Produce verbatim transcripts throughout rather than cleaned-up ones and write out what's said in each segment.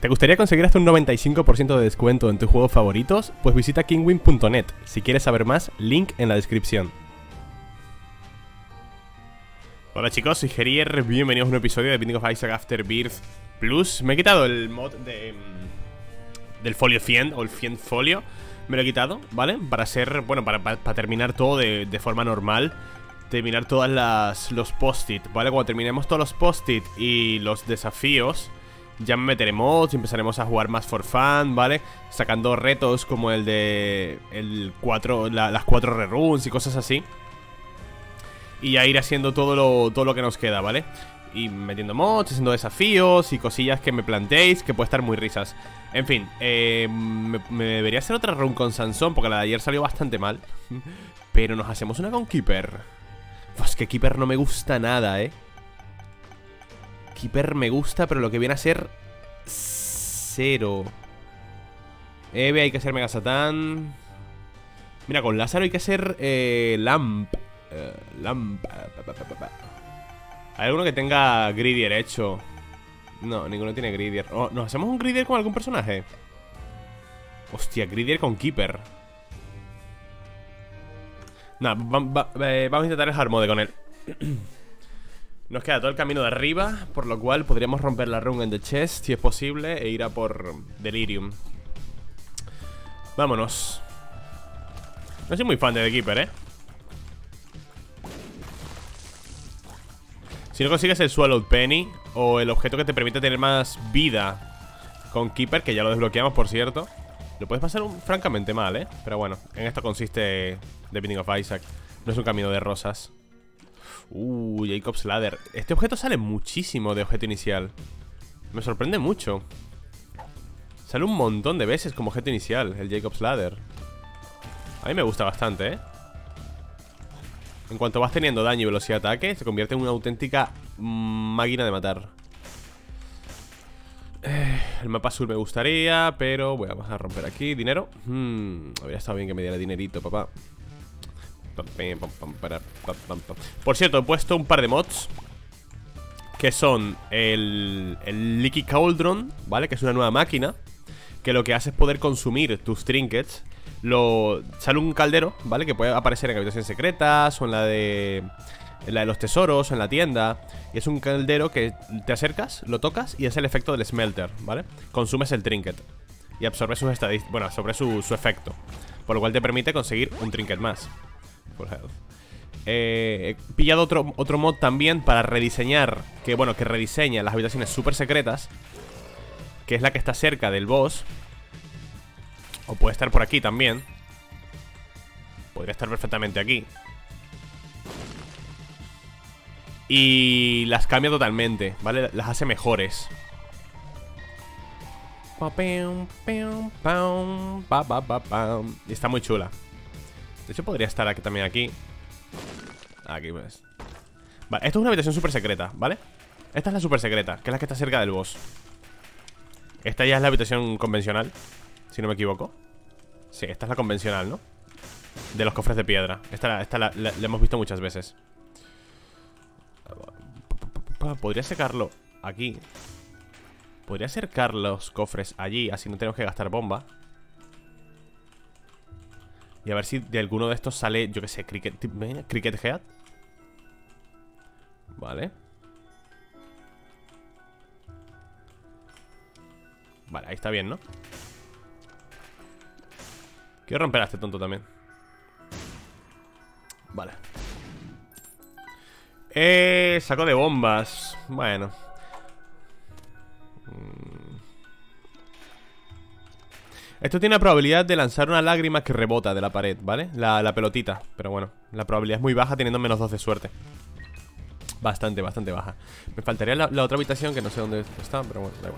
¿Te gustaría conseguir hasta un noventa y cinco por ciento de descuento en tus juegos favoritos? Pues visita kingwin punto net. Si quieres saber más, link en la descripción. Hola chicos, soy Gerier, bienvenidos a un episodio de Binding of Isaac Afterbirth Plus. Me he quitado el mod de, del folio cien o el cien folio. Me lo he quitado, ¿vale? Para ser, bueno, para, para, para terminar todo de, de forma normal. Terminar todas las, los post-it, ¿vale? Cuando terminemos todos los post-it y los desafíos, ya me meteré mods y empezaremos a jugar más for fun, ¿vale? Sacando retos como el de el cuatro, la, las cuatro reruns y cosas así. Y ya ir haciendo todo lo, todo lo que nos queda, ¿vale? Y metiendo mods, haciendo desafíos y cosillas que me planteéis, que puede estar muy risas. En fin, eh, me, me debería hacer otra run con Sansón, porque la de ayer salió bastante mal. Pero nos hacemos una con Keeper. Pues que Keeper no me gusta nada, ¿eh? Keeper me gusta, pero lo que viene a ser cero. Eve hay que hacer Mega Satán. Mira, con Lázaro hay que hacer eh, Lamp. Uh, Lamp. ¿Hay alguno que tenga Gridier hecho? No, ninguno tiene Gridier. Oh, ¿nos hacemos un Gridier con algún personaje? Hostia, Gridier con Keeper. Nah, va, va, eh, vamos a intentar el hard mode con él. Nos queda todo el camino de arriba, por lo cual podríamos romper la run en the chest si es posible e ir a por Delirium. Vámonos. No soy muy fan de The Keeper, eh. Si no consigues el Swallowed Penny o el objeto que te permite tener más vida con Keeper, que ya lo desbloqueamos, por cierto, lo puedes pasar un, francamente mal, eh. Pero bueno, en esto consiste The Binding of Isaac. No es un camino de rosas. Uh, Jacob's Ladder. Este objeto sale muchísimo de objeto inicial. Me sorprende mucho. Sale un montón de veces como objeto inicial, el Jacob's Ladder. A mí me gusta bastante, ¿eh? En cuanto vas teniendo daño y velocidad de ataque, se convierte en una auténtica máquina de matar. eh, El mapa azul me gustaría, pero voy a, vamos a romper aquí. ¿Dinero? Hmm, habría estado bien que me diera dinerito, papá. Por cierto, he puesto un par de mods que son el, el Leaky Cauldron, ¿vale? Que es una nueva máquina que lo que hace es poder consumir tus trinkets. Lo, sale un caldero, ¿vale? Que puede aparecer en habitaciones secretas o en la de, en la de los tesoros o en la tienda. Y es un caldero que te acercas, lo tocas y es el efecto del smelter, ¿vale? Consumes el trinket y absorbes sus estadísticas, bueno, absorbe su, su efecto, por lo cual te permite conseguir un trinket más. Eh, he pillado otro, otro mod también para rediseñar, que bueno, que rediseña las habitaciones super secretas, que es la que está cerca del boss. O puede estar por aquí también. Podría estar perfectamente aquí. Y las cambia totalmente, ¿vale? Las hace mejores. Y está muy chula. De hecho podría estar aquí también aquí. Aquí pues. Vale, esto es una habitación super secreta, ¿vale? Esta es la super secreta, que es la que está cerca del boss. Esta ya es la habitación convencional, si no me equivoco. Sí, esta es la convencional, ¿no? De los cofres de piedra. Esta, esta la, la, la hemos visto muchas veces. Podría secarlo aquí. Podría acercar los cofres allí, así no tenemos que gastar bomba. Y a ver si de alguno de estos sale, yo que sé, Cricket, cricket Head. Vale. Vale, ahí está bien, ¿no? Quiero romper a este tonto también. Vale. Eh, saco de bombas. Bueno. Esto tiene la probabilidad de lanzar una lágrima que rebota de la pared, ¿vale? La, la pelotita. Pero bueno, la probabilidad es muy baja teniendo menos dos de suerte. Bastante, bastante baja. Me faltaría la, la otra habitación que no sé dónde está, pero bueno, da igual.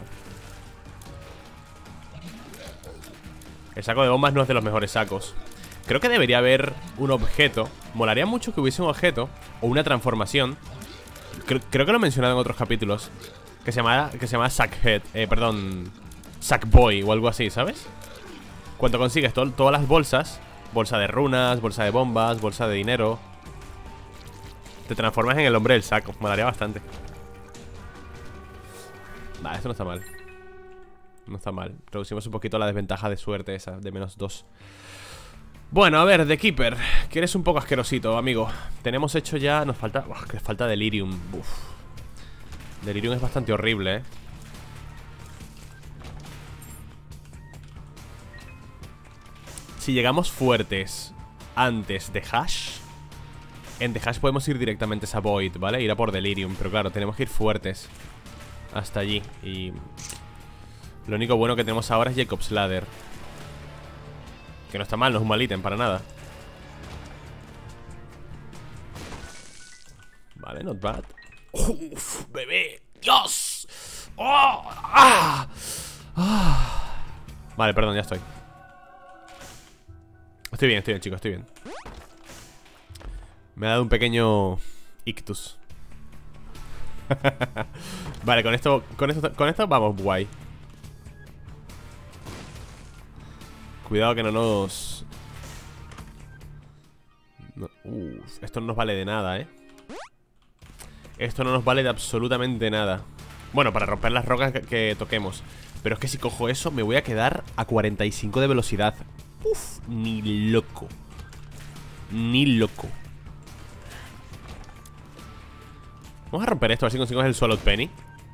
El saco de bombas no es de los mejores sacos. Creo que debería haber un objeto. Molaría mucho que hubiese un objeto o una transformación. Creo, creo que lo he mencionado en otros capítulos. Que se llama, que se llama Sackhead, eh, perdón, Sackboy o algo así, ¿sabes? Cuando consigues to todas las bolsas, bolsa de runas, bolsa de bombas, bolsa de dinero, te transformas en el hombre del saco. Molaría bastante. Vale, esto no está mal. No está mal. Reducimos un poquito la desventaja de suerte esa, de menos dos. Bueno, a ver, The Keeper, que eres un poco asquerosito, amigo. Tenemos hecho ya... Nos falta... Uf, que falta Delirium. Uf. Delirium es bastante horrible, ¿eh? Si llegamos fuertes antes de Hash, en The Hash podemos ir directamente a Void, ¿vale? Ir a por Delirium, pero claro, tenemos que ir fuertes hasta allí. Y lo único bueno que tenemos ahora es Jacob's Ladder, que no está mal, no es un mal ítem para nada. Vale, not bad. Uf, bebé, Dios. Oh, ah, ah. Vale, perdón, ya estoy. Estoy bien, estoy bien, chicos, estoy bien. Me ha dado un pequeño ictus. Vale, con esto, con esto, con esto vamos guay. Cuidado que no nos... No, uf, esto no nos vale de nada, eh. Esto no nos vale de absolutamente nada. Bueno, para romper las rocas que, que toquemos. Pero es que si cojo eso me voy a quedar a cuarenta y cinco de velocidad. Uf, ni loco. Ni loco. Vamos a romper esto, a ver si conseguimos el Swallowed Penny.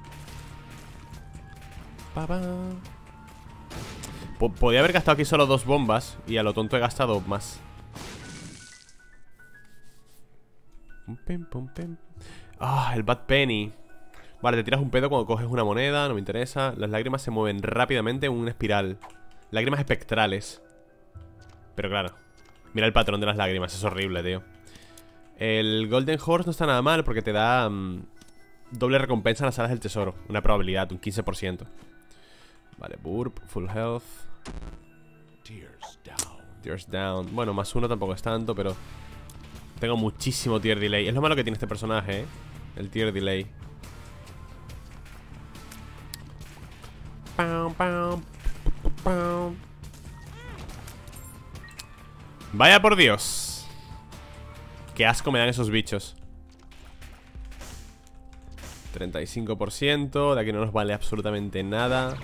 Pa, pa. Podría haber gastado aquí solo dos bombas y a lo tonto he gastado más. Ah, el Bad Penny. Vale, te tiras un pedo cuando coges una moneda, no me interesa. Las lágrimas se mueven rápidamente en una espiral. Lágrimas espectrales. Pero claro, mira el patrón de las lágrimas, es horrible, tío. El Golden Horse no está nada mal porque te da um, doble recompensa en las salas del tesoro. Una probabilidad, un quince por ciento. Vale, Burp, Full Health. Tears down. Tears down. Bueno, más uno tampoco es tanto, pero tengo muchísimo Tear Delay. Es lo malo que tiene este personaje, ¿eh? El Tear Delay. Pam, pam, pam. Vaya por Dios. Qué asco me dan esos bichos. treinta y cinco por ciento. De aquí no nos vale absolutamente nada.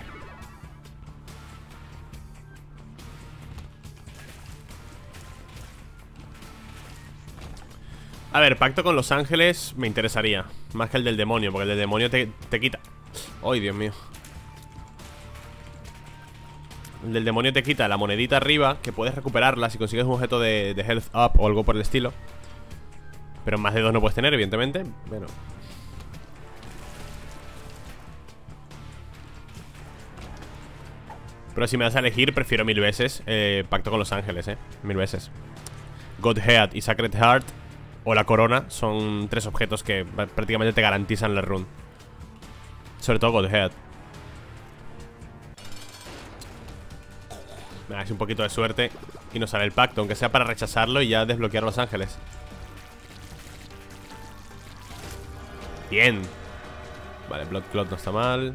A ver, pacto con los ángeles me interesaría. Más que el del demonio, porque el del demonio te, te quita. ¡Ay, Dios mío! El del demonio te quita la monedita arriba, que puedes recuperarla si consigues un objeto de, de health up o algo por el estilo. Pero más de dos no puedes tener, evidentemente. Bueno. Pero si me das a elegir, prefiero mil veces eh, pacto con los ángeles, eh. Mil veces. Godhead y Sacred Heart o la corona son tres objetos que prácticamente te garantizan la run. Sobre todo Godhead. Me hace un poquito de suerte y nos sale el pacto, aunque sea para rechazarlo y ya desbloquear los ángeles. Bien. Vale, Blood Clot no está mal.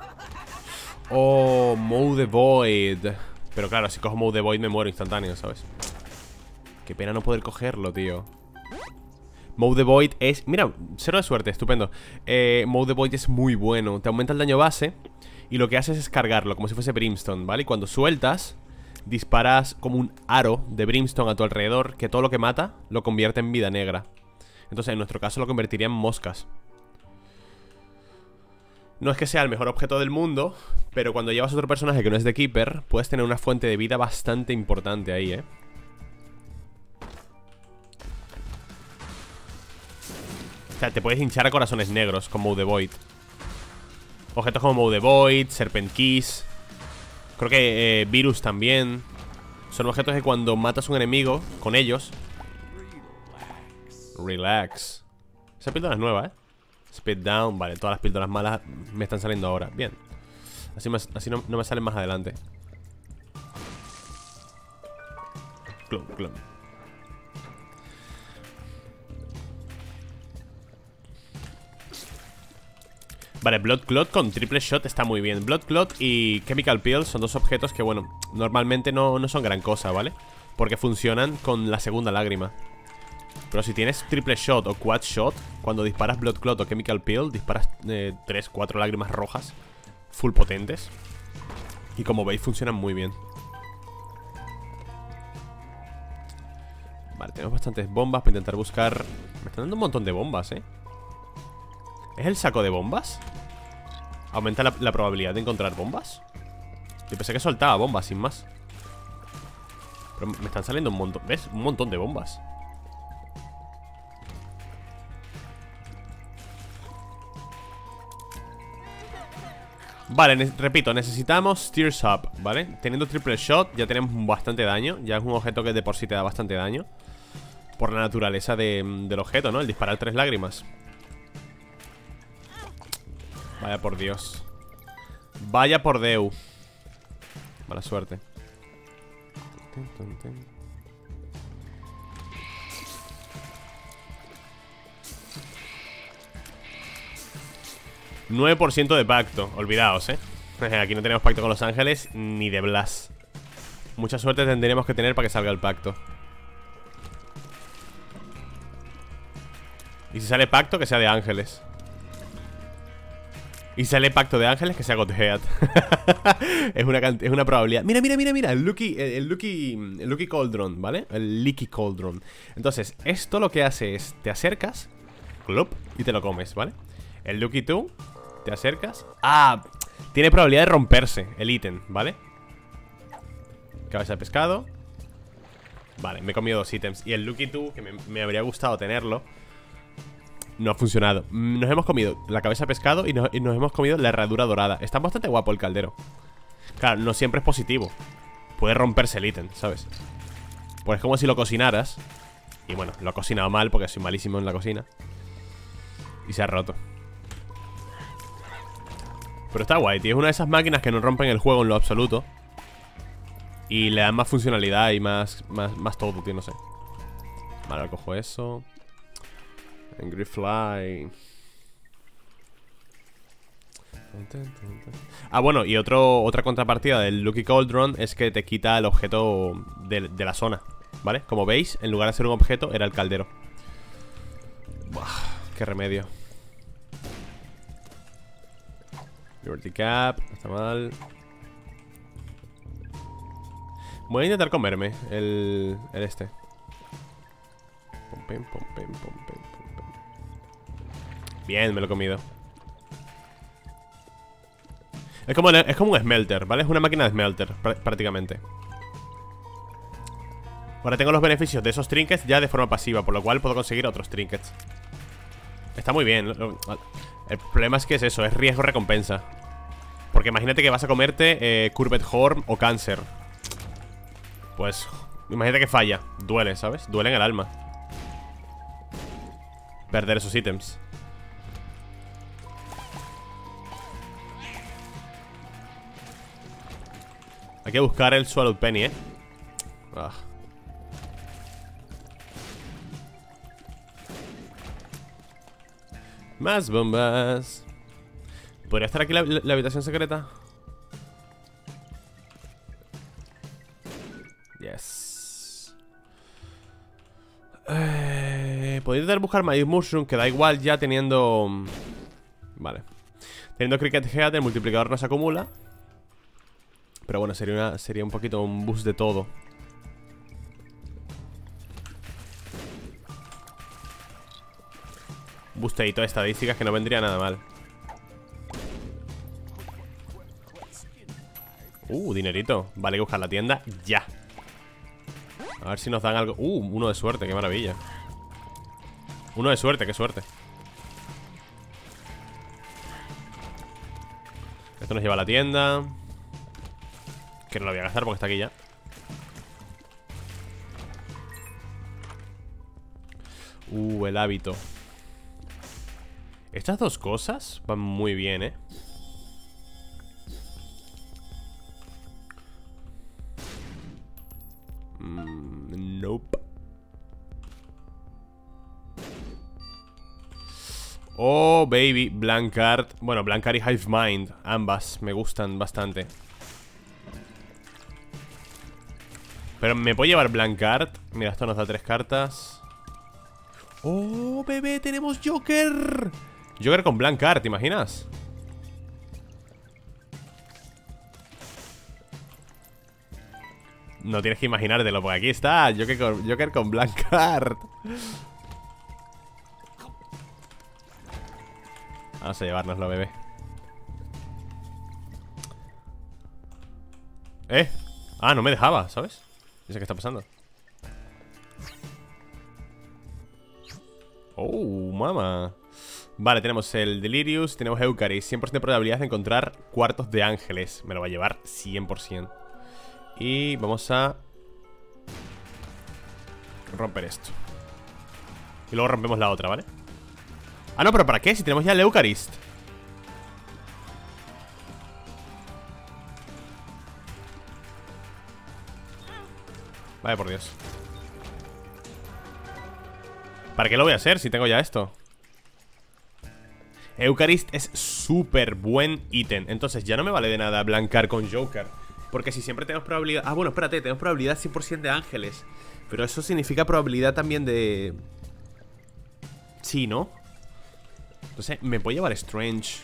Oh, Mow the Void. Pero claro, si cojo Mow the Void me muero instantáneo, ¿sabes? Qué pena no poder cogerlo, tío. Mow the Void es... Mira, cero de suerte, estupendo. eh, Mow the Void es muy bueno. Te aumenta el daño base y lo que haces es cargarlo, como si fuese Brimstone, ¿vale? Y cuando sueltas, disparas como un aro de Brimstone a tu alrededor, que todo lo que mata lo convierte en vida negra. Entonces en nuestro caso lo convertiría en moscas. No es que sea el mejor objeto del mundo, pero cuando llevas otro personaje que no es The Keeper, puedes tener una fuente de vida bastante importante ahí, ¿eh? O sea, te puedes hinchar a corazones negros con Mow the Void. Objetos como Mow the Void, Serpent Keys. Creo que eh, Virus también. Son objetos que cuando matas a un enemigo con ellos... Relax. Esa píldora es nueva, ¿eh? Speed down, vale, todas las píldoras malas me están saliendo ahora. Bien. Así, me, así no, no me salen más adelante. Clum, clum. Vale, Blood Clot con triple shot está muy bien. Blood Clot y Chemical Peel son dos objetos que, bueno, normalmente no, no son gran cosa, ¿vale? Porque funcionan con la segunda lágrima. Pero si tienes triple shot o quad shot, cuando disparas Blood Clot o Chemical Peel, disparas eh, tres, cuatro lágrimas rojas full potentes. Y como veis funcionan muy bien. Vale, tenemos bastantes bombas para intentar buscar. Me están dando un montón de bombas, eh. ¿Es el saco de bombas? ¿Aumenta la, la probabilidad de encontrar bombas? Yo pensé que soltaba bombas sin más. Pero me están saliendo un montón. ¿Ves? Un montón de bombas. Vale, ne repito, necesitamos Tears Up, ¿vale? Teniendo triple shot ya tenemos bastante daño. Ya es un objeto que de por sí te da bastante daño. Por la naturaleza de, del objeto, ¿no? El disparar tres lágrimas. Vaya por Dios. Vaya por Deu. Mala suerte. nueve por ciento de pacto. Olvidaos, eh. Aquí no tenemos pacto con los ángeles ni de Blas. Mucha suerte tendremos que tener para que salga el pacto. Y si sale pacto, que sea de ángeles. Y si sale pacto de ángeles, que sea Godhead. es, una es una probabilidad. Mira, mira, mira, mira. El Lucky, el, el Lucky, el Lucky Cauldron, ¿vale? El Leaky Cauldron. Entonces, esto lo que hace es, te acercas, club, y te lo comes, ¿vale? El Lucky dos, te acercas. Ah, tiene probabilidad de romperse el ítem, ¿vale? Cabeza de pescado. Vale, me he comido dos ítems. Y el Lucky dos, que me, me habría gustado tenerlo, no ha funcionado. Nos hemos comido la cabeza de pescado y nos, y nos hemos comido la herradura dorada. Está bastante guapo el caldero. Claro, no siempre es positivo. Puede romperse el ítem, ¿sabes? Pues es como si lo cocinaras. Y bueno, lo he cocinado mal porque soy malísimo en la cocina. Y se ha roto. Pero está guay, tío. Es una de esas máquinas que no rompen el juego en lo absoluto. Y le dan más funcionalidad y más, más, más todo, tío, no sé. Vale, ahora cojo eso. Angry Fly. Ah, bueno, y otro, otra contrapartida del Lucky Cauldron es que te quita el objeto de, de la zona, ¿vale? Como veis, en lugar de ser un objeto, era el caldero. Buah, qué remedio. Liberty Cap, no está mal. Voy a intentar comerme el, el este. Pom, pem, pom, pem, pom, pem. Bien, me lo he comido. Es como, es como un smelter, ¿vale? Es una máquina de smelter, pr prácticamente. Ahora tengo los beneficios de esos trinkets ya de forma pasiva, por lo cual puedo conseguir otros trinkets. Está muy bien. El problema es que es eso, es riesgo-recompensa. Porque imagínate que vas a comerte eh, Curved Horn o Cáncer. Pues, imagínate que falla. Duele, ¿sabes? Duele en el alma perder esos ítems. Hay que buscar el Swallowed Penny, ¿eh? Ah. Más bombas. ¿Podría estar aquí la, la, la habitación secreta? Yes. eh, Podría intentar buscar My Mushroom, que da igual ya teniendo... Vale. Teniendo Cricket Head, el multiplicador no se acumula. Pero bueno, sería, una, sería un poquito un boost de todo. Boosteito de estadísticas que no vendría nada mal. Uh, dinerito. Vale, hay que buscar la tienda ya. A ver si nos dan algo. Uh, uno de suerte, qué maravilla. Uno de suerte, qué suerte. Esto nos lleva a la tienda. Que no lo voy a gastar porque está aquí ya. Uh, el hábito. Estas dos cosas van muy bien, eh. Mm, nope. Oh, baby, Blancard. Bueno, Blancard y Hive Mind. Ambas me gustan bastante. Pero me puedo llevar Blancard. Mira, esto nos da tres cartas. Oh, bebé, tenemos Joker. Joker con Blancard, ¿te imaginas? no tienes que imaginártelo, porque aquí está Joker con, Joker con Blancard. Vamos a llevárnoslo, bebé. Eh, ah, no me dejaba, ¿sabes? No sé qué está pasando. Oh, mama. Vale, tenemos el Delirious, tenemos Eucarist. cien por ciento de probabilidad de encontrar cuartos de ángeles. Me lo va a llevar cien por ciento. Y vamos a romper esto. Y luego rompemos la otra, ¿vale? Ah, no, pero ¿para qué? Si tenemos ya el Eucarist. Vale, por Dios. ¿Para qué lo voy a hacer si tengo ya esto? Eucarist es súper buen ítem. Entonces ya no me vale de nada blancar con Joker, porque si siempre tenemos probabilidad... Ah, bueno, espérate, tenemos probabilidad cien por ciento de ángeles. Pero eso significa probabilidad también de... Sí, ¿no? Entonces me puedo llevar Strange,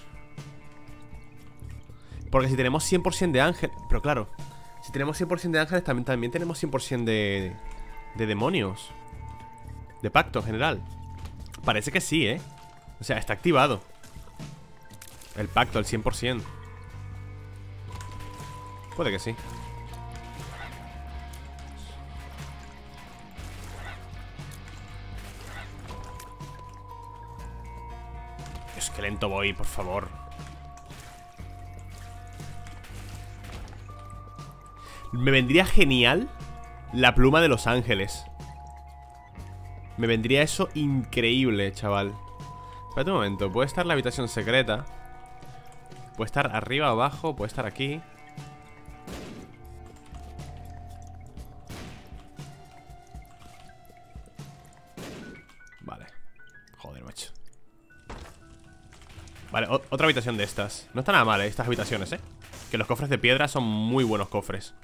porque si tenemos cien por ciento de ángeles... Pero claro, si tenemos cien por ciento de ángeles también, también tenemos cien por ciento de... De demonios. De pacto en general. Parece que sí, ¿eh? O sea, está activado el pacto al cien por ciento. Puede que sí. Dios, qué lento voy, por favor. Me vendría genial la pluma de los ángeles. Me vendría eso increíble, chaval. Espérate un momento, puede estar la habitación secreta. Puede estar arriba, abajo, puede estar aquí. Vale. Joder, macho. Vale, otra habitación de estas. No está nada mal, ¿eh? Estas habitaciones, ¿eh? Que los cofres de piedra son muy buenos cofres.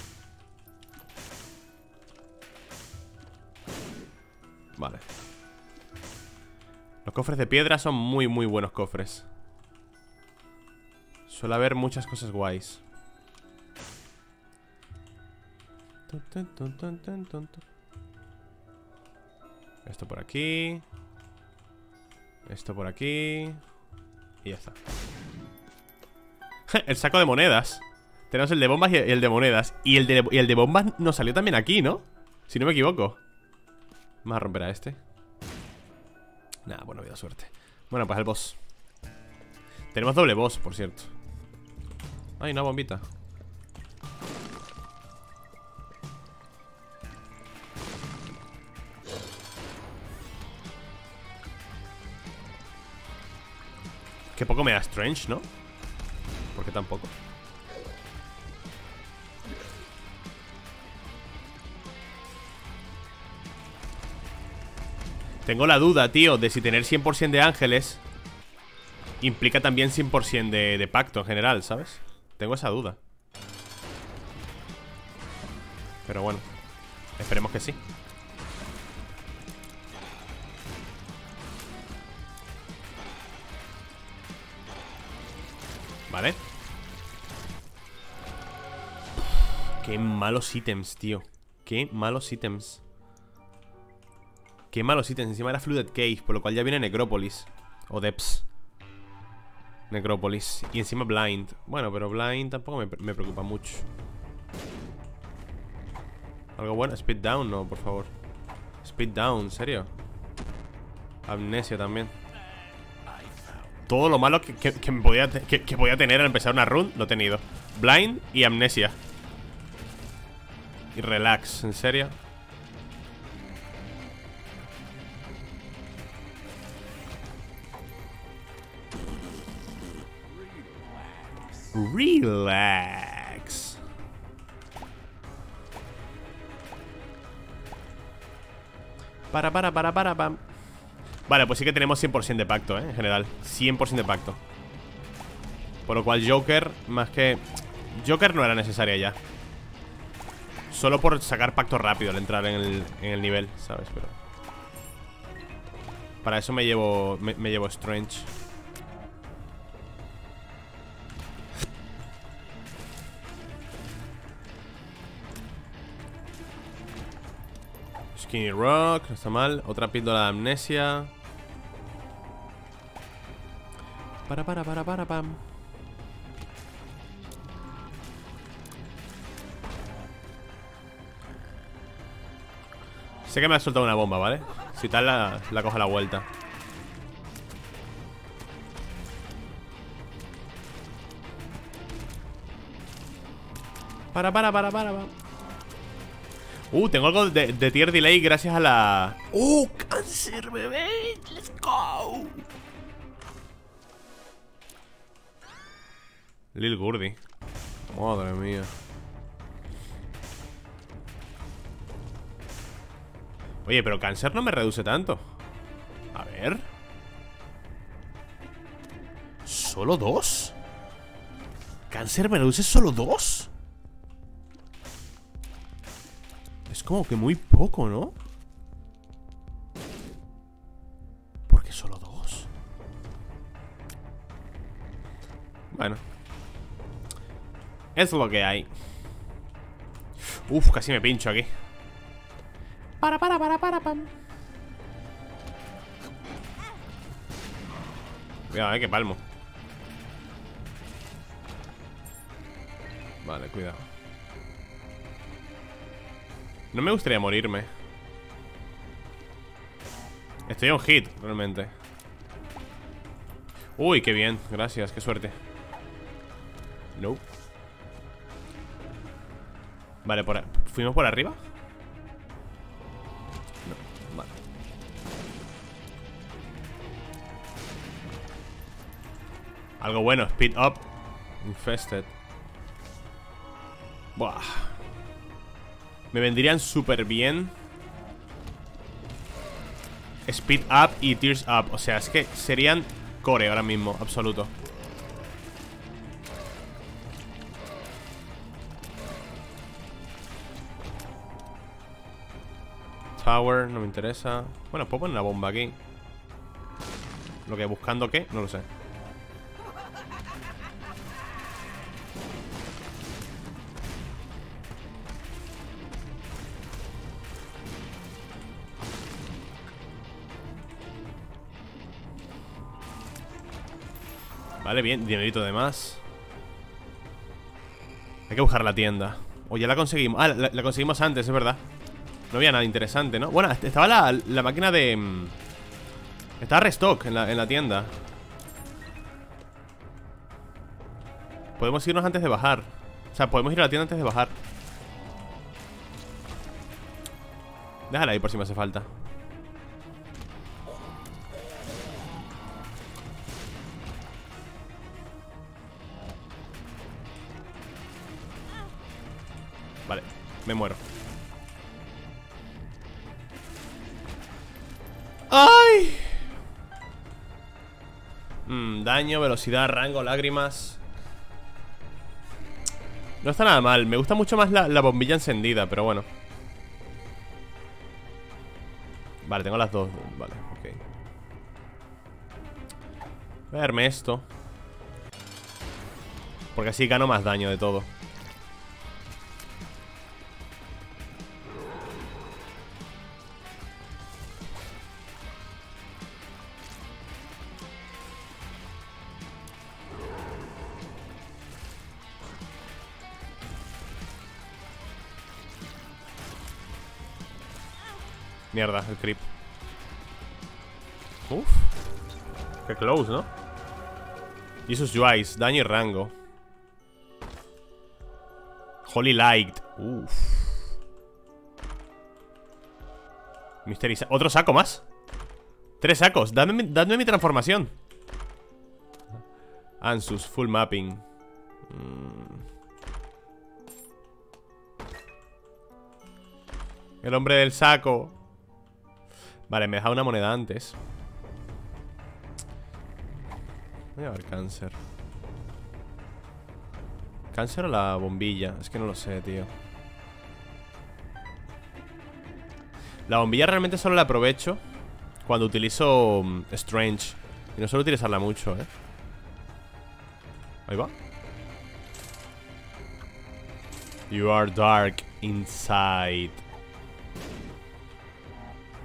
Vale. Los cofres de piedra son muy, muy buenos cofres. Suele haber muchas cosas guays. Esto por aquí. Esto por aquí. Y ya está. El saco de monedas. Tenemos el de bombas y el de monedas. Y el de, y el de bombas nos salió también aquí, ¿no? Si no me equivoco. Vamos a romper a este. Nada, bueno, vida suerte. Bueno, pues el boss. Tenemos doble boss, por cierto. Ay, una bombita. Qué poco me da Strange, ¿no? ¿Por qué tampoco? Tengo la duda, tío, de si tener cien por ciento de ángeles implica también cien por ciento de, de pacto en general, ¿sabes? Tengo esa duda. Pero bueno, esperemos que sí. Vale. Qué malos ítems, tío. Qué malos ítems. Qué malos ítems. Encima era Flooded Cave, por lo cual ya viene Necrópolis. O Depths. Necrópolis. Y encima Blind. Bueno, pero Blind tampoco me, me preocupa mucho. Algo bueno. Speed Down, no, por favor. Speed Down, ¿en serio? Amnesia también. Todo lo malo que, que, que, me podía, que, que podía tener al empezar una run, lo he tenido. Blind y Amnesia. Y Relax, ¿en serio? Relax. Para, para, para, para, pam. Vale, pues sí que tenemos cien por ciento de pacto, ¿eh? En general, cien por ciento de pacto. Por lo cual Joker, más que... Joker no era necesaria ya. Solo por sacar pacto rápido al entrar en el, en el nivel, ¿sabes? Pero... para eso me llevo, me, me llevo Strange. Skinny Rock, no está mal. Otra píldora de amnesia. Para, para, para, para, pam. Sé que me ha soltado una bomba, ¿vale? Si tal, la, la cojo a la vuelta. Para, para, para, para, para. Uh, tengo algo de, de tier delay gracias a la... ¡Uh, cáncer, bebé! ¡Let's go! Lil Gurdy. Madre mía. Oye, pero cáncer no me reduce tanto. A ver. ¿Solo dos? ¿Cáncer me reduce solo dos? Es como que muy poco, ¿no? ¿Por qué solo dos? Bueno. Es lo que hay. Uf, casi me pincho aquí. Para, para, para, para, pam. Cuidado, eh, que palmo. Vale, cuidado. No me gustaría morirme. Estoy on hit, realmente. Uy, qué bien, gracias, qué suerte. No. Vale, por ¿fuimos por arriba? No, vale. Algo bueno, speed up. Infested. Buah. Me vendrían súper bien Speed Up y Tears Up. O sea, es que serían core ahora mismo, absoluto. Tower, no me interesa. Bueno, puedo poner una bomba aquí. Lo que buscando qué, no lo sé. Vale, bien, dinerito de más. Hay que buscar la tienda. O ya la conseguimos. Ah, la, la conseguimos antes, es verdad. No había nada interesante, ¿no? Bueno, estaba la, la máquina de... Estaba restock en la, en la tienda. Podemos irnos antes de bajar. O sea, podemos ir a la tienda antes de bajar. Déjala ahí por si me hace falta. Vale, me muero. ¡Ay! Mm, daño, velocidad, rango, lágrimas. No está nada mal. Me gusta mucho más la, la bombilla encendida, pero bueno. Vale, tengo las dos. Vale, ok. Voy a darme esto, porque así gano más daño de todo. Mierda, el creep. Uf. Qué close, ¿no? Jesus Joyce, daño y rango. Holy Light. Uf. Mystery. Otro saco más. Tres sacos. Dadme, dadme mi transformación. Ansus, full mapping. Mm. El hombre del saco. Vale, me deja una moneda antes. Voy a ver cáncer. ¿Cáncer o la bombilla? Es que no lo sé, tío. La bombilla realmente solo la aprovecho cuando utilizo um, Strange. Y no suelo utilizarla mucho, eh. Ahí va. You are dark inside.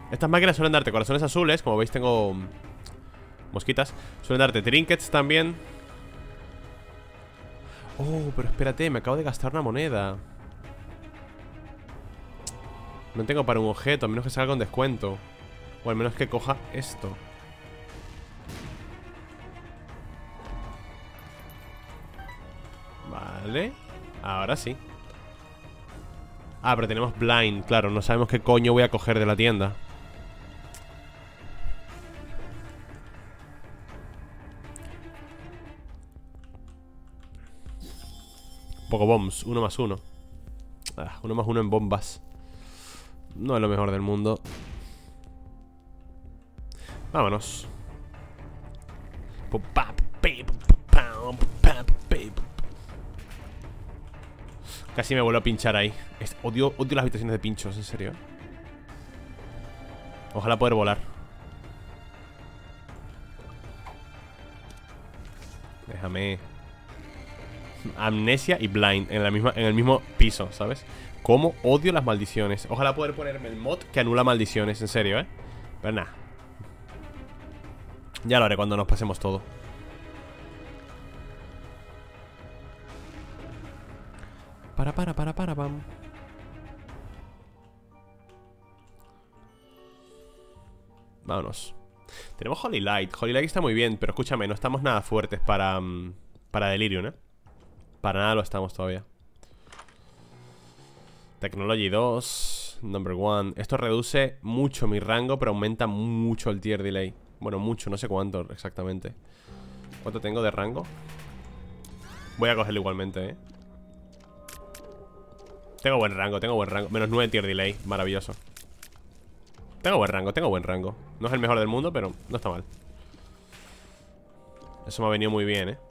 Estas máquinas suelen darte corazones azules. Como veis tengo mosquitas. Suelen darte trinkets también. Oh, pero espérate, me acabo de gastar una moneda. No tengo para un objeto, a menos que salga con descuento. O al menos que coja esto. Vale. Ahora sí. Ah, pero tenemos blind, claro. No sabemos qué coño voy a coger de la tienda. Poco bombs, uno más uno. Ah, uno más uno en bombas. No es lo mejor del mundo. Vámonos. Casi me vuelvo a pinchar ahí. Es, odio, odio las habitaciones de pinchos, en serio. Ojalá poder volar. Déjame. Amnesia y blind en, la misma, en el mismo piso, ¿sabes? Cómo odio las maldiciones. Ojalá poder ponerme el mod que anula maldiciones, en serio, ¿eh? Pero nada. Ya lo haré cuando nos pasemos todo. Para, para, para, para, pam. Vámonos. Tenemos Holy Light. Holy Light está muy bien, pero escúchame, no estamos nada fuertes para, um, para Delirium, ¿eh? Para nada lo estamos todavía. Technology dos, Number one. Esto reduce mucho mi rango, pero aumenta mucho el tier delay. Bueno, mucho, no sé cuánto exactamente. ¿Cuánto tengo de rango? Voy a cogerlo igualmente, ¿eh? Tengo buen rango, tengo buen rango. Menos nueve tier delay, maravilloso. Tengo buen rango, tengo buen rango. No es el mejor del mundo, pero no está mal. Eso me ha venido muy bien, ¿eh?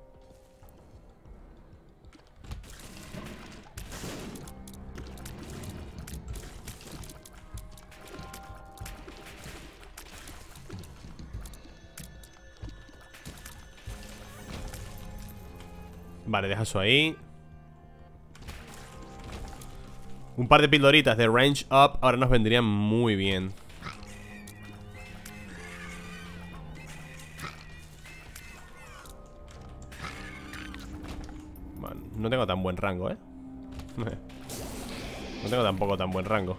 Vale, deja eso ahí. Un par de pildoritas de range up ahora nos vendrían muy bien. Bueno, no tengo tan buen rango, ¿eh? No tengo tampoco tan buen rango.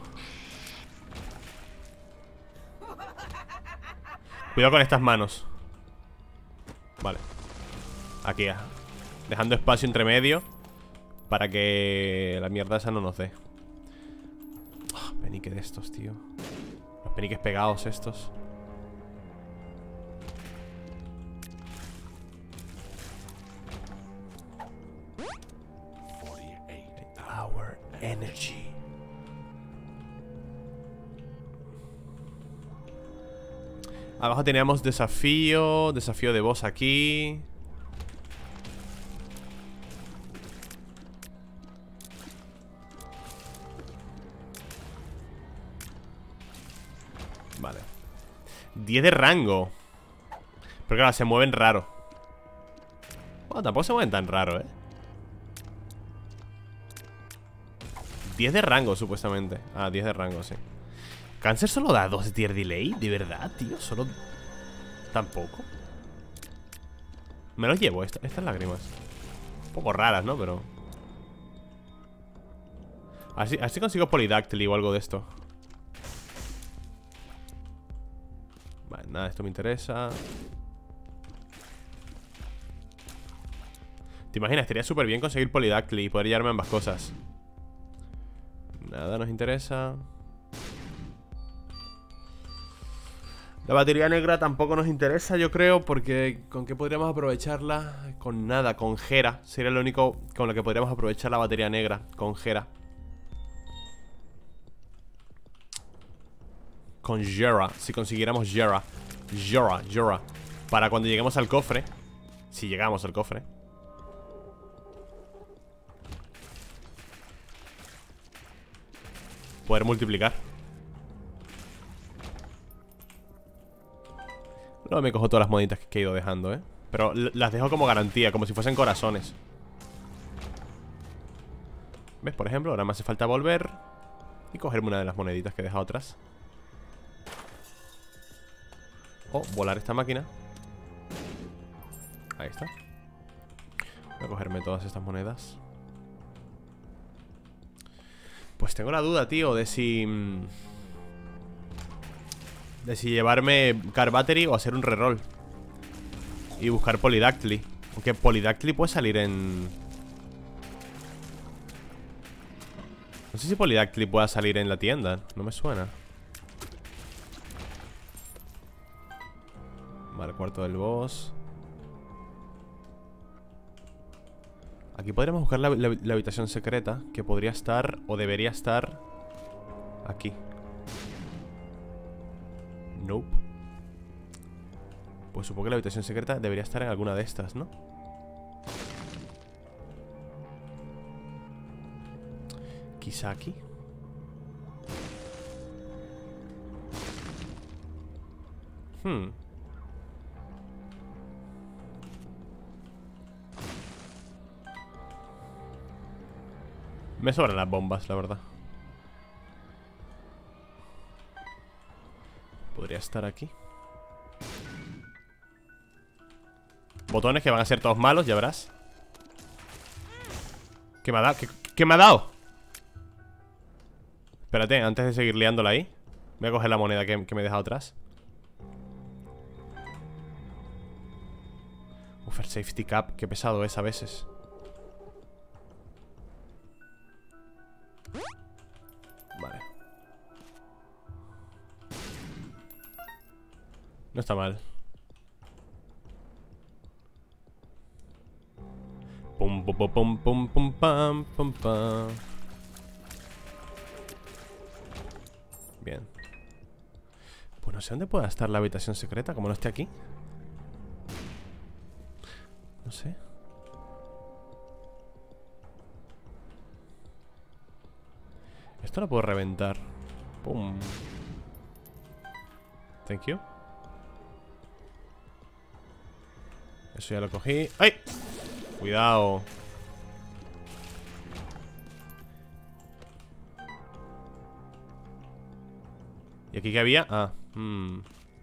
Cuidado con estas manos. Vale. Aquí ya. Dejando espacio entre medio para que la mierda esa no nos dé. Oh, penique de estos, tío. Los peniques pegados estos. Our energy. Abajo teníamos desafío. Desafío de boss aquí. Vale. diez de rango. Pero claro, se mueven raro. Bueno, tampoco se mueven tan raro, eh. diez de rango, supuestamente. Ah, diez de rango, sí. ¿Cáncer solo da dos de tier delay? ¿De verdad, tío? Solo... ¿Tampoco? Me los llevo, esta, estas lágrimas. Un poco raras, ¿no? Pero... Así, así consigo Polydactyly o algo de esto. Vale, nada, esto me interesa. ¿Te imaginas? Estaría súper bien conseguir Polydactyly y poder llevarme ambas cosas. Nada nos interesa. La batería negra tampoco nos interesa, yo creo, porque ¿con qué podríamos aprovecharla? Con nada, con Gera. Sería lo único con lo que podríamos aprovechar la batería negra, con Gera. Con Jera, si consiguiéramos Jera. Jera, Jera. Para cuando lleguemos al cofre. Si llegamos al cofre. Poder multiplicar. Luego me cojo todas las monitas que he ido dejando, ¿eh? Pero las dejo como garantía, como si fuesen corazones. ¿Ves? Por ejemplo, ahora me hace falta volver y cogerme una de las moneditas que he dejado atrás. O volar esta máquina. Ahí está. Voy a cogerme todas estas monedas. Pues tengo la duda, tío, de si... De si llevarme Car Battery o hacer un reroll y buscar Polydactyly. Aunque Polydactyly puede salir en... No sé si Polydactyly pueda salir en la tienda. No me suena. Vale, cuarto del boss. Aquí podríamos buscar la, la, la habitación secreta, que podría estar, o debería estar, aquí. Nope. Pues supongo que la habitación secreta debería estar en alguna de estas, ¿no? Quizá aquí. Hmm. Me sobran las bombas, la verdad. Podría estar aquí. Botones que van a ser todos malos, ya verás. ¿Qué me ha dado? ¿Qué, qué me ha dado? Espérate, antes de seguir liándola ahí, voy a coger la moneda que, que me he dejado atrás. Uf, el safety cap, qué pesado es a veces. Vale. No está mal. Pum pum pum pum pum pum pam pum pam. Bien. Pues no sé dónde pueda estar la habitación secreta, como no esté aquí. No sé. Esto lo puedo reventar. Pum. Thank you. Eso ya lo cogí. ¡Ay! Cuidado. ¿Y aquí qué había? Ah, hmm.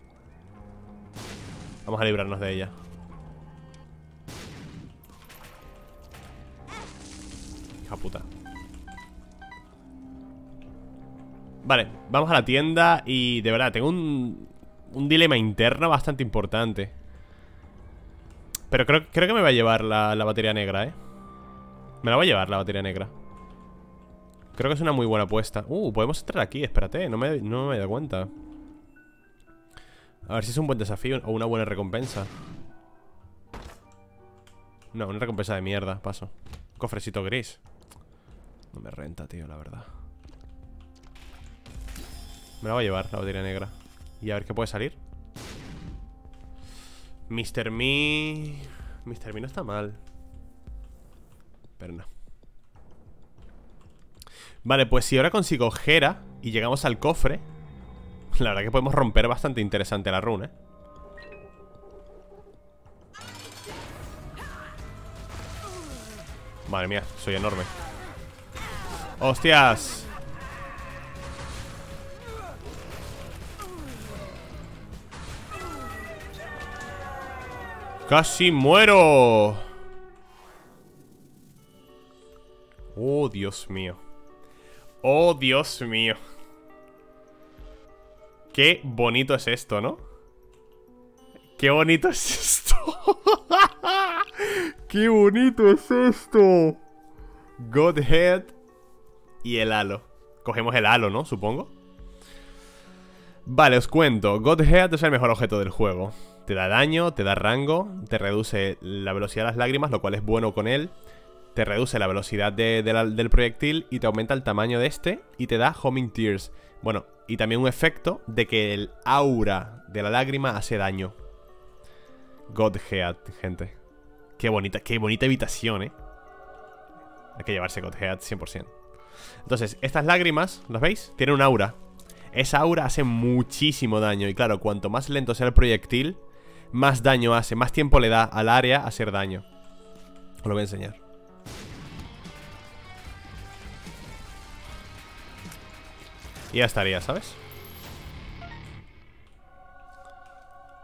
Vamos a librarnos de ella. Hija puta. Vale, vamos a la tienda. Y de verdad, tengo un, un dilema interno bastante importante. Pero creo, creo que me va a llevar la, la batería negra, ¿eh? Me la voy a llevar la batería negra. Creo que es una muy buena apuesta. Uh, podemos entrar aquí, espérate, no me, no me he dado cuenta. A ver si es un buen desafío o una buena recompensa. No, una recompensa de mierda, paso. Cofrecito gris. No me renta, tío, la verdad. Me la voy a llevar, la batería negra. Y a ver qué puede salir. mister Me... mister Me no está mal. Pero no. Vale, pues si ahora consigo Hera y llegamos al cofre, la verdad que podemos romper bastante interesante la run, ¿eh? Madre mía, soy enorme. ¡Hostias! ¡Casi muero! ¡Oh, Dios mío! ¡Oh, Dios mío! Qué bonito es esto, ¿no? ¡Qué bonito es esto! ¡Qué bonito es esto! Godhead y el halo. Cogemos el halo, ¿no? Supongo. Vale, os cuento. Godhead es el mejor objeto del juego. Te da daño, te da rango, te reduce la velocidad de las lágrimas, lo cual es bueno con él. Te reduce la velocidad de, de la, del proyectil y te aumenta el tamaño de este. Y te da Homing Tears. Bueno, y también un efecto de que el aura de la lágrima hace daño. Godhead, gente. Qué bonita, qué bonita habitación, ¿eh? Hay que llevarse Godhead cien por cien. Entonces, estas lágrimas, ¿las veis? Tienen un aura. Esa aura hace muchísimo daño. Y claro, cuanto más lento sea el proyectil, más daño hace, más tiempo le da al área a hacer daño. Os lo voy a enseñar. Y ya estaría, ¿sabes?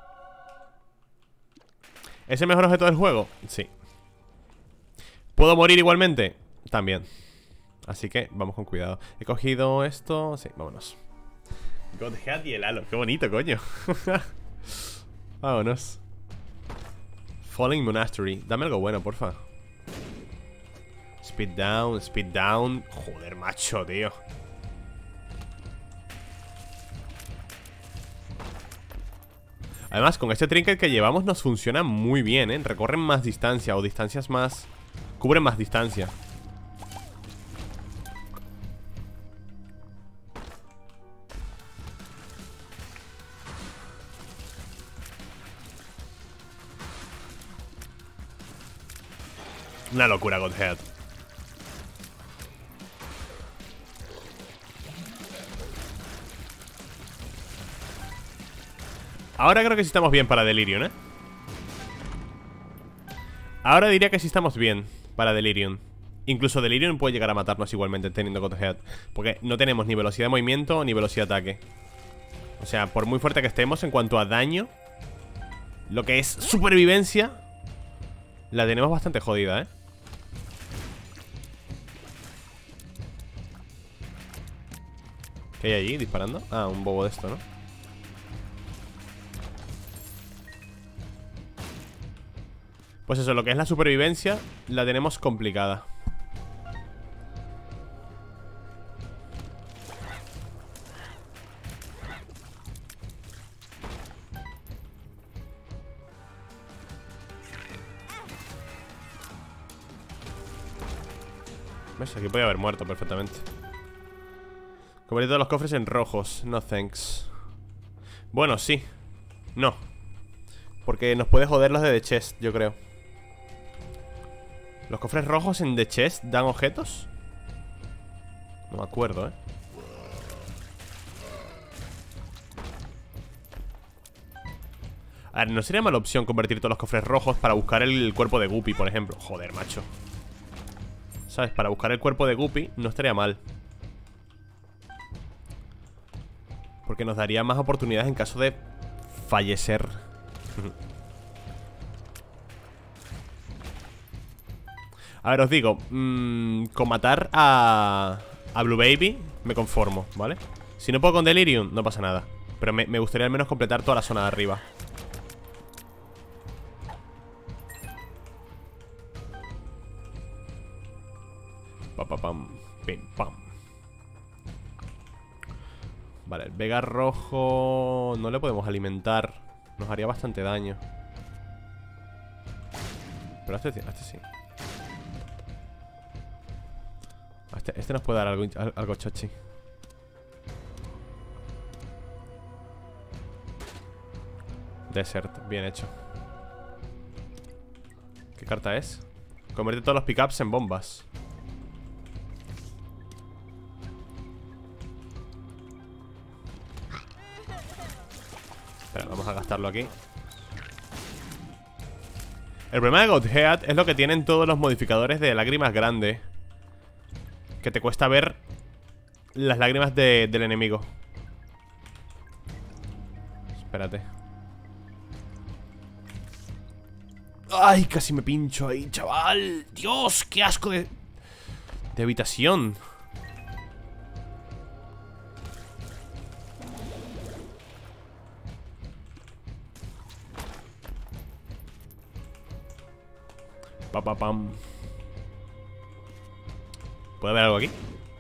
¿Es el mejor objeto del juego? Sí. ¿Puedo morir igualmente? También. Así que vamos con cuidado. He cogido esto... Sí, vámonos. Godhead y el halo. Qué bonito, coño. Vámonos. Falling Monastery. Dame algo bueno, porfa. Speed down, speed down. Joder, macho, tío. Además, con este trinket que llevamos nos funciona muy bien, ¿eh? Recorren más distancia o distancias más... Cubren más distancia. Una locura, Godhead. Ahora creo que sí estamos bien para Delirium, ¿eh? Ahora diría que sí estamos bien para Delirium. Incluso Delirium puede llegar a matarnos igualmente teniendo Godhead, porque no tenemos ni velocidad de movimiento ni velocidad de ataque. O sea, por muy fuerte que estemos en cuanto a daño, lo que es supervivencia, la tenemos bastante jodida, ¿eh? ¿Qué hay allí disparando? Ah, un bobo de esto, ¿no? Pues eso, lo que es la supervivencia la tenemos complicada. ¿Ves? Aquí podía haber muerto perfectamente. Convertir todos los cofres en rojos. No thanks. Bueno, sí. No. Porque nos puede joder los de The Chest, yo creo. ¿Los cofres rojos en The Chest dan objetos? No me acuerdo, ¿eh? A ver, no sería mala opción convertir todos los cofres rojos para buscar el cuerpo de Guppy, por ejemplo. Joder, macho. ¿Sabes? Para buscar el cuerpo de Guppy no estaría mal. Porque nos daría más oportunidades en caso de fallecer. A ver, os digo, mmm, con matar a, a Blue Baby me conformo, ¿vale? Si no puedo con Delirium, no pasa nada. Pero me, me gustaría al menos completar toda la zona de arriba. Pa, pa, pam, pim, pam. Vale, el Vega rojo no le podemos alimentar. Nos haría bastante daño. Pero este, este sí. Este, este nos puede dar algo, algo chochi. Desert, bien hecho. ¿Qué carta es? Convierte todos los pickups en bombas. Espera, vamos a gastarlo aquí. El problema de Godhead es lo que tienen todos los modificadores de lágrimas grandes, que te cuesta ver las lágrimas de, del enemigo. Espérate. ¡Ay! Casi me pincho ahí, chaval. ¡Dios! ¡Qué asco de, de habitación! Pa, pa, pam. ¿Puede haber algo aquí?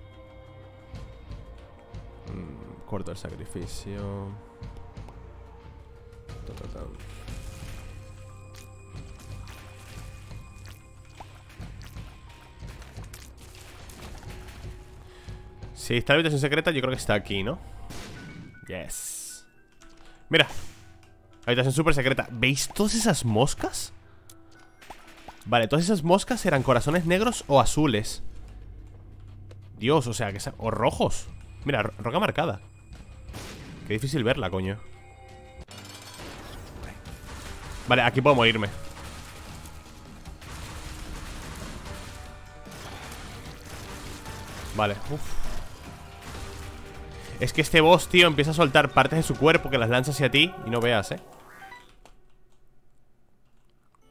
Mm, corto el sacrificio. Ta, ta, ta. Si está la habitación secreta, yo creo que está aquí, ¿no? Yes. Mira. Habitación súper secreta. ¿Veis todas esas moscas? Vale, todas esas moscas eran corazones negros o azules. Dios, o sea, que sean... O rojos. Mira, ro roca marcada. Qué difícil verla, coño. Vale, aquí puedo morirme. Vale, uff. Es que este boss, tío, empieza a soltar partes de su cuerpo que las lanza hacia ti y no veas, ¿eh?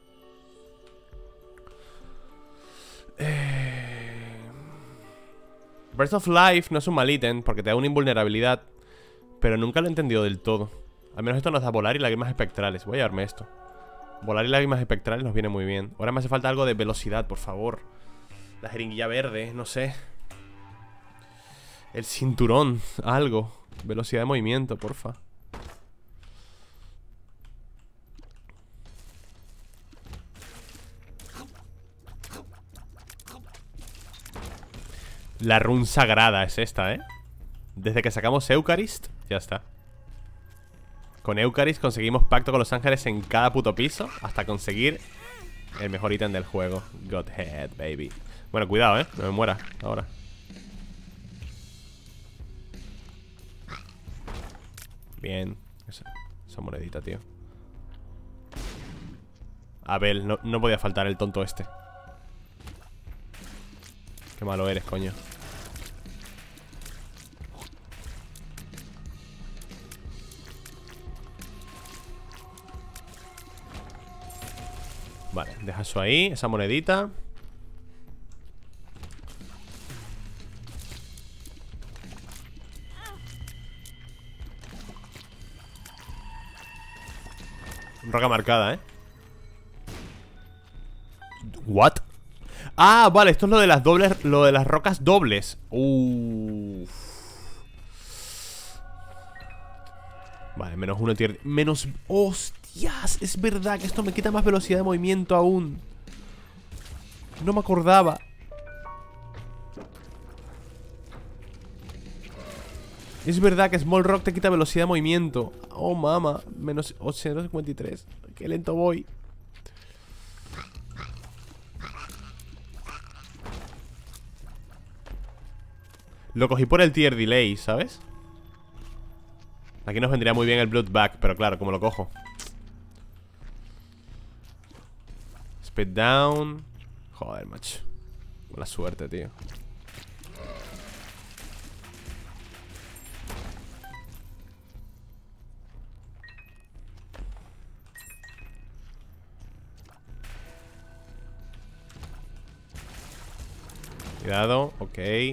Burst of Life no es un mal ítem porque te da una invulnerabilidad, pero nunca lo he entendido del todo. Al menos esto nos da volar y lágrimas espectrales. Voy a llevarme esto. Volar y lágrimas espectrales nos viene muy bien. Ahora me hace falta algo de velocidad, por favor. La jeringuilla verde, no sé. El cinturón, algo. Velocidad de movimiento, porfa. La run sagrada es esta, ¿eh? Desde que sacamos Eucarist, ya está. Con Eucarist conseguimos pacto con los ángeles en cada puto piso hasta conseguir el mejor ítem del juego. Godhead, baby. Bueno, cuidado, ¿eh? No me muera ahora. Bien. Esa, esa monedita, tío. Abel, no, no podía faltar el tonto este. Qué malo eres, coño. Vale, deja eso ahí, esa monedita. Roca marcada, ¿eh? ¿What? Ah, vale, esto es lo de las dobles, lo de las rocas dobles. Uff. Vale, menos uno tier. Menos... ¡Hostias! Es verdad que esto me quita más velocidad de movimiento aún. No me acordaba. Es verdad que Small Rock te quita velocidad de movimiento. Oh, mama. Menos ochocientos cincuenta y tres. Qué lento voy. Lo cogí por el tier delay, ¿sabes? Aquí nos vendría muy bien el Bloodback, pero claro, como lo cojo. Speed down. Joder, macho. Buena suerte, tío. Cuidado, ok.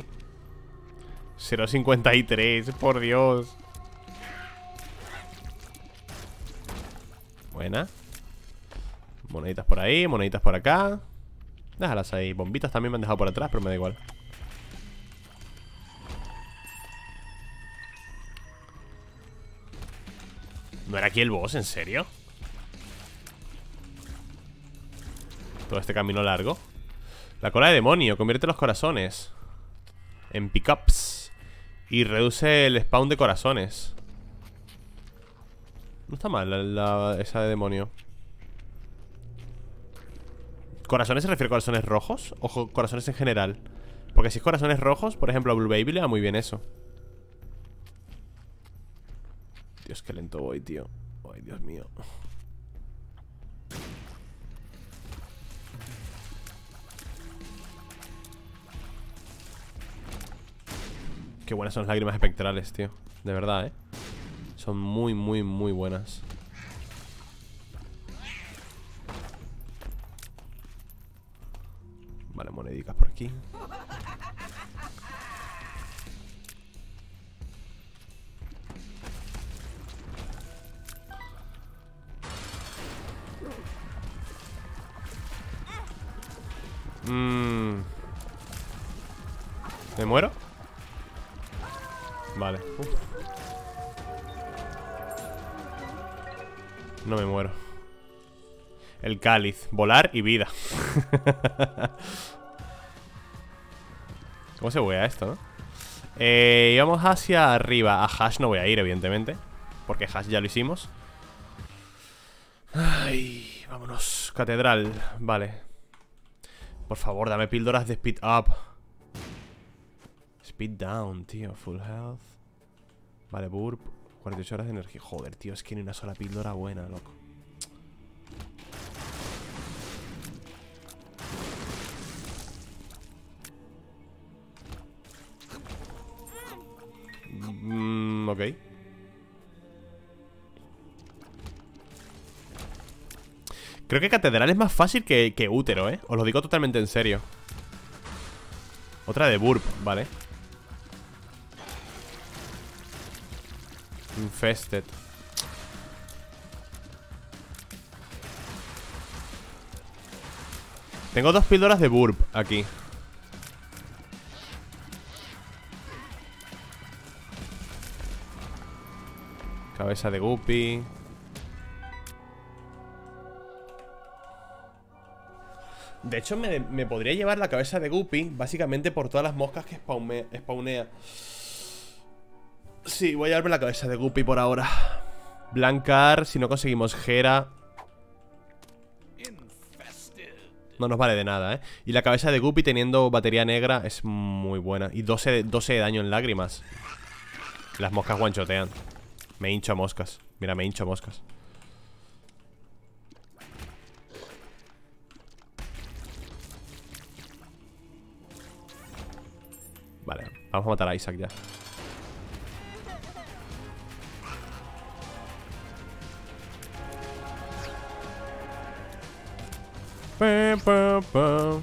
cero cincuenta y tres, por Dios. Buena. Moneditas por ahí, moneditas por acá. Déjalas ahí. Bombitas también me han dejado por atrás, pero me da igual. ¿No era aquí el boss? ¿En serio? Todo este camino largo. La cola de demonio. Convierte los corazones en pickups y reduce el spawn de corazones. No está mal la, la, esa de demonio. ¿Corazones se refiere a corazones rojos? O corazones en general. Porque si es corazones rojos, por ejemplo a Blue Baby le da muy bien eso. Dios, qué lento voy, tío. Ay, Dios mío. Qué buenas son las lágrimas espectrales, tío. De verdad, eh. Son muy, muy, muy buenas. Vale, monedicas por aquí. Mmm. ¿Me muero? Vale. Uf. No me muero. El cáliz. Volar y vida. ¿Cómo se buguea esto, no? Eh, vamos hacia arriba. A Hash no voy a ir, evidentemente, porque Hash ya lo hicimos. Ay, vámonos. Catedral. Vale. Por favor, dame píldoras de speed up. Speed down, tío. Full health. Vale, burp. cuarenta y ocho horas de energía. Joder, tío, es que ni una sola píldora buena, loco. Mm, ok. Creo que Catedral es más fácil que, que Útero, ¿eh? Os lo digo totalmente en serio. Otra de burp, vale. Infested. Tengo dos píldoras de burp aquí. Cabeza de guppy. De hecho me, me podría llevar la cabeza de guppy, básicamente por todas las moscas que spawne, spawnea. Sí, voy a llevarme la cabeza de guppy por ahora. Blancar, si no conseguimos Gera, no nos vale de nada, ¿eh? Y la cabeza de guppy teniendo batería negra es muy buena. Y doce, doce de daño en lágrimas. Las moscas guanchotean. Me hincho a moscas. Mira, me hincho a moscas. Vale, vamos a matar a Isaac ya. Pa, pa, pa.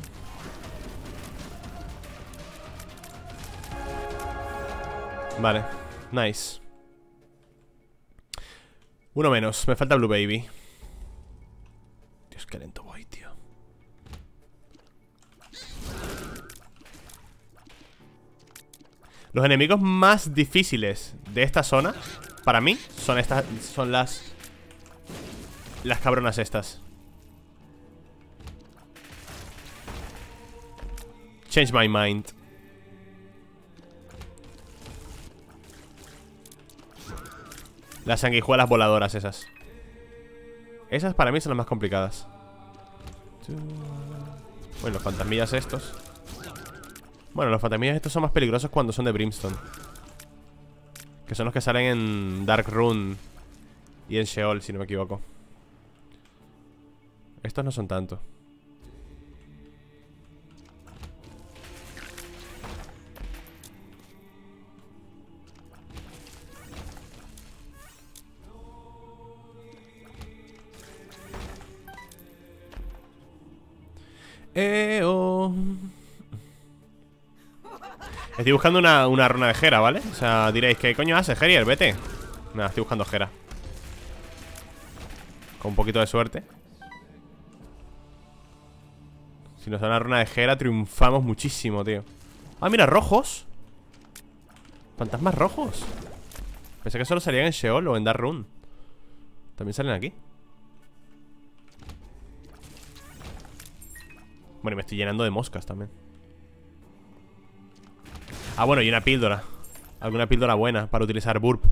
Vale, nice. Uno menos, me falta Blue Baby. Dios, qué lento voy, tío. Los enemigos más difíciles de esta zona, para mí, son estas, son las Las cabronas estas. Change my mind. Las sanguijuelas voladoras esas. Esas para mí son las más complicadas. Bueno, los fantasmillas estos. Bueno, los fantasmillas estos son más peligrosos cuando son de Brimstone, que son los que salen en Dark Rune y en Sheol, si no me equivoco. Estos no son tanto. Eo. Estoy buscando una, una runa de Gera, ¿vale? O sea, diréis, ¿qué coño haces, Gerier? Vete. Nada, estoy buscando Gera. Con un poquito de suerte. Si nos da una runa de Gera, triunfamos muchísimo, tío. Ah, mira, rojos. Fantasmas rojos. Pensé que solo salían en Sheol o en Dark Rune. También salen aquí. Bueno, y me estoy llenando de moscas también. Ah, bueno, y una píldora. Alguna píldora buena para utilizar burp.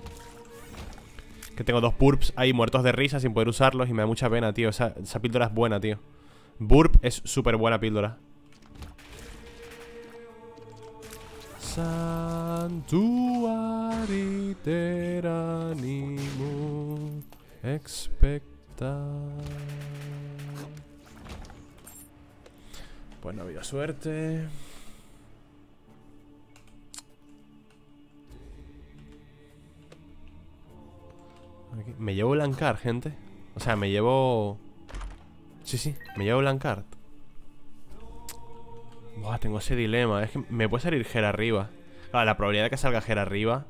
Que tengo dos burps ahí muertos de risa sin poder usarlos y me da mucha pena, tío. Esa, esa píldora es buena, tío. Burp es súper buena píldora. Santuari teranimo expecta. Pues no ha habido suerte. Aquí. Me llevo Blancard, gente. O sea, me llevo... Sí, sí, me llevo Blancard. Buah, tengo ese dilema. Es que me puede salir Gera arriba. Claro, la probabilidad de que salga Gera arriba...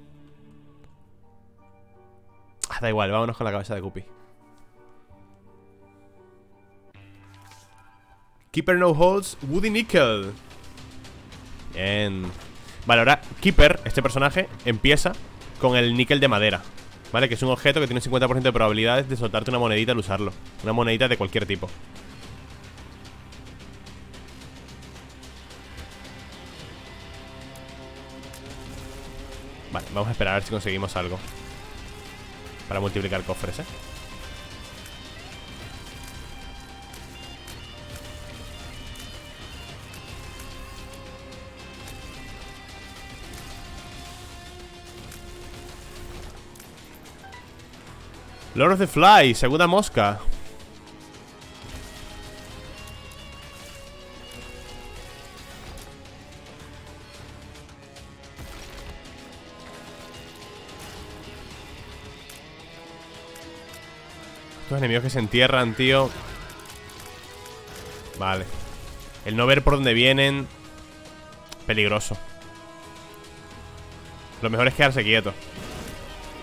Ah, da igual, vámonos con la cabeza de Guppy. Keeper no holds Woody Nickel. Bien. Vale, ahora Keeper, este personaje, empieza con el níquel de madera, ¿vale? Que es un objeto que tiene un cincuenta por ciento de probabilidades de soltarte una monedita al usarlo. Una monedita de cualquier tipo. Vale, vamos a esperar a ver si conseguimos algo para multiplicar cofres, ¿eh? Lord of the Fly, segunda mosca. Estos enemigos que se entierran, tío. Vale. El no ver por dónde vienen, peligroso. Lo mejor es quedarse quieto.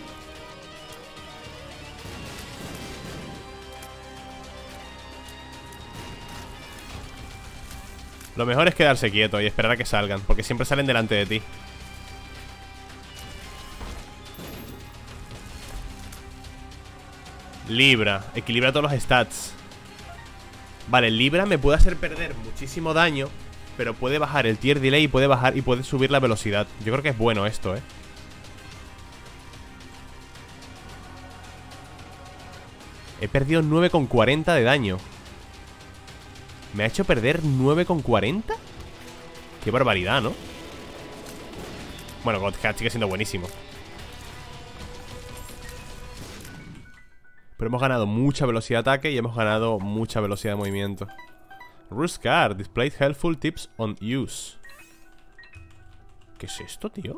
Lo mejor es quedarse quieto y esperar a que salgan, porque siempre salen delante de ti. Libra, equilibra todos los stats. Vale, Libra me puede hacer perder muchísimo daño, pero puede bajar el tier delay y puede bajar y puede subir la velocidad. Yo creo que es bueno esto, eh. He perdido nueve coma cuarenta de daño. ¿Me ha hecho perder nueve coma cuarenta? Qué barbaridad, ¿no? Bueno, Godhat sigue siendo buenísimo. Pero hemos ganado mucha velocidad de ataque y hemos ganado mucha velocidad de movimiento. Ruscar, displayed helpful tips on use. ¿Qué es esto, tío?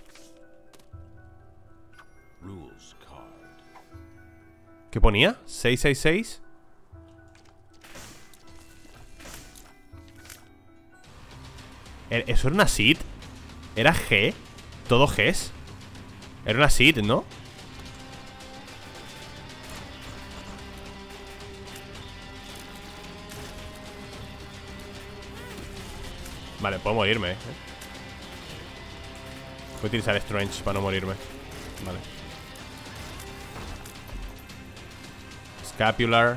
¿Qué ponía? ¿seis seis seis? ¿Eso era una seed? ¿Era G? ¿Todo Gs? Era una seed, ¿no? Vale, puedo morirme, ¿eh? Voy a utilizar Strange para no morirme. Vale. Scapular.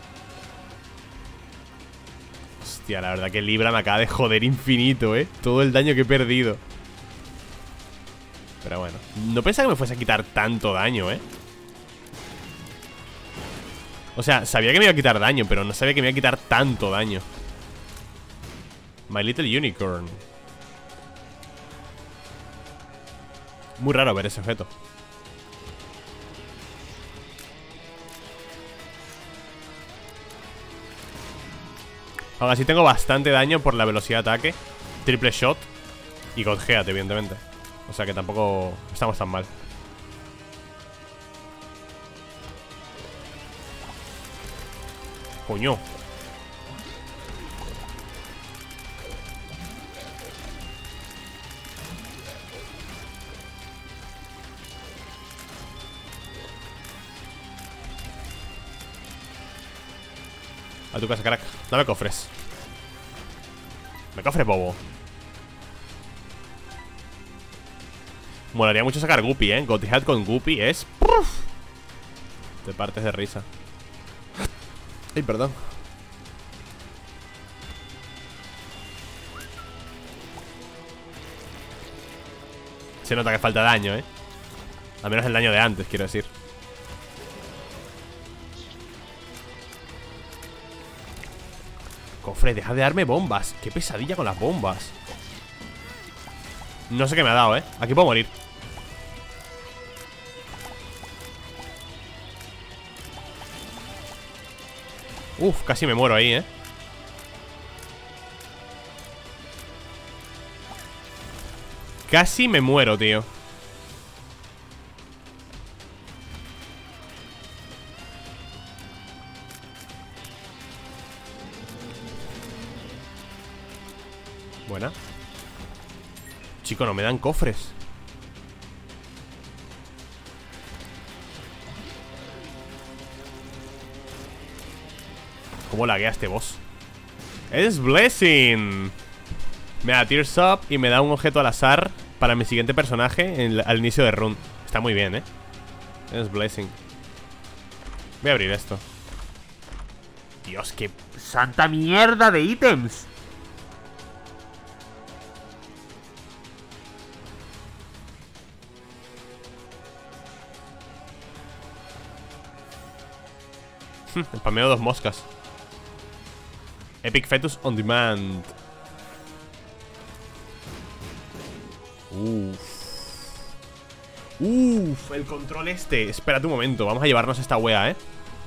Hostia, la verdad que Libra me acaba de joder infinito, ¿eh? Todo el daño que he perdido. Pero bueno, no pensaba que me fuese a quitar tanto daño, ¿eh? O sea, sabía que me iba a quitar daño, pero no sabía que me iba a quitar tanto daño. My Little Unicorn. Muy raro ver ese objeto. Aún así tengo bastante daño por la velocidad de ataque. Triple shot. Y Godhead, evidentemente. O sea que tampoco estamos tan mal. Coño. A tu casa, crack. Dame cofres. Me cofres, bobo. Molaría mucho sacar Guppy, eh. Godhead con Guppy es... ¡Puf! Te partes de risa. Ay, perdón. Se nota que falta daño, eh. Al menos el daño de antes, quiero decir. Cofre, deja de darme bombas. Qué pesadilla con las bombas. No sé qué me ha dado, eh. Aquí puedo morir. Uf, casi me muero ahí, eh. Casi me muero, tío. Buena. Chico, no me dan cofres. ¿Cómo laguea este boss? ¡Es Blessing! Me da Tears Up y me da un objeto al azar para mi siguiente personaje en, al inicio de run. Está muy bien, ¿eh? Es Blessing. Voy a abrir esto. Dios, qué santa mierda de ítems. El pameo de dos moscas. Epic Fetus on Demand. Uff. Uff, el control este. Espérate un momento, vamos a llevarnos esta wea, eh.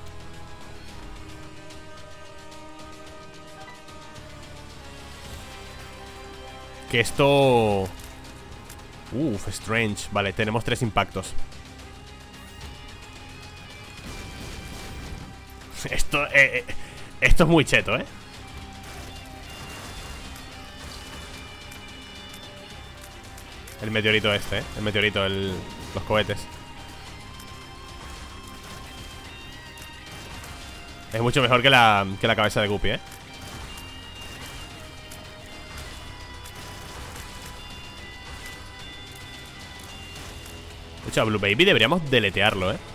Que esto... Uff, Strange. Vale, tenemos tres impactos. Esto, eh, eh, esto es muy cheto, ¿eh? El meteorito este, ¿eh? El meteorito, el, los cohetes. Es mucho mejor que la, que la cabeza de Guppy, ¿eh? hecho, a Blue Baby deberíamos deletearlo, ¿eh?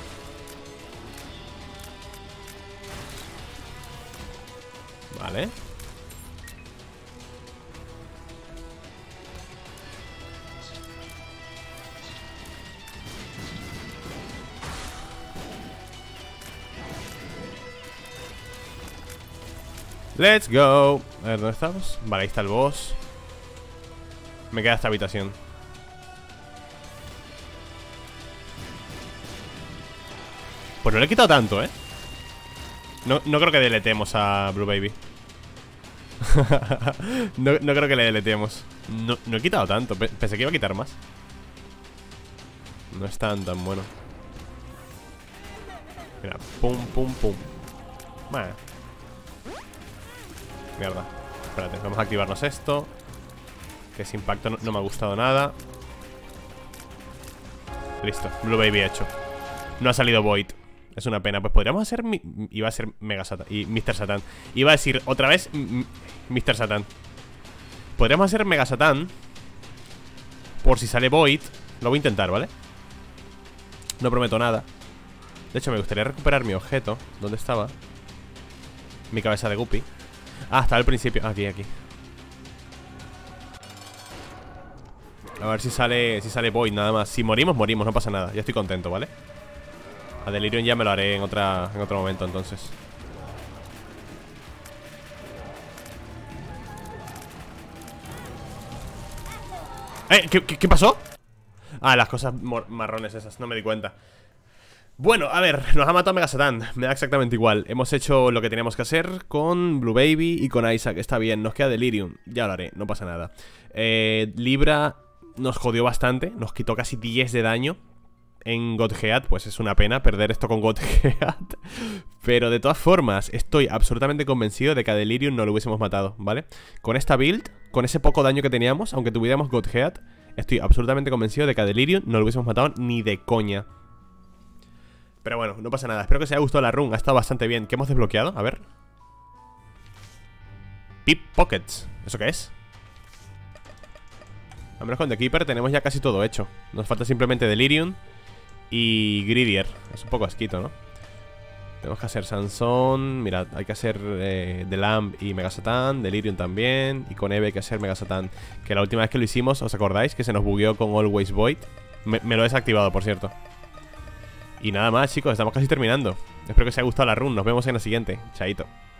Vale. Let's go. A ver, ¿dónde estamos? Vale, ahí está el boss. Me queda esta habitación. Pues no le he quitado tanto, ¿eh? No, no creo que deletemos a Blue Baby. no, no creo que le deletemos. No, no he quitado tanto. Pensé que iba a quitar más. No es tan tan bueno. Mira, pum, pum, pum. Bueno. Mierda. Espérate, vamos a activarnos esto. Que ese impacto no, no me ha gustado nada. Listo, Blue Baby hecho. No ha salido Void. Es una pena. Pues podríamos hacer mi... Iba a ser Mega Satan y mister Satan. Iba a decir otra vez mister Satan. Podríamos hacer Mega Satan. Por si sale Void. Lo voy a intentar, ¿vale? No prometo nada. De hecho, me gustaría recuperar mi objeto. ¿Dónde estaba? Mi cabeza de Guppy. Ah, estaba al principio. Aquí, aquí. A ver si sale si sale Void, nada más. Si morimos, morimos, no pasa nada. Ya estoy contento, ¿vale? A Delirium ya me lo haré en, otra, en otro momento, entonces. ¿Eh? ¿Qué, qué, qué pasó? Ah, las cosas marrones esas, no me di cuenta. Bueno, a ver, nos ha matado Mega Satan. Me da exactamente igual. Hemos hecho lo que teníamos que hacer con Blue Baby y con Isaac. Está bien, nos queda Delirium. Ya lo haré, no pasa nada. eh, Libra nos jodió bastante. Nos quitó casi diez de daño en Godhead. Pues es una pena perder esto con Godhead. Pero de todas formas, estoy absolutamente convencido de que a Delirium no lo hubiésemos matado, ¿vale? Con esta build, con ese poco daño que teníamos, aunque tuviéramos Godhead, estoy absolutamente convencido de que a Delirium no lo hubiésemos matado ni de coña. Pero bueno, no pasa nada. Espero que os haya gustado la run. Ha estado bastante bien. ¿Qué hemos desbloqueado? A ver. Pip Pockets. ¿Eso qué es? Al menos con The Keeper tenemos ya casi todo hecho. Nos falta simplemente Delirium y Gridier. Es un poco asquito, ¿no? Tenemos que hacer Sansón. Mirad, hay que hacer eh, The Lamb y Mega Satan. Delirium también. Y con Eve hay que hacer Mega Satan. Que la última vez que lo hicimos, ¿os acordáis? Que se nos bugueó con Always Void. Me, me lo he desactivado, por cierto. Y nada más, chicos, estamos casi terminando. Espero que os haya gustado la run. Nos vemos en la siguiente. Chaito.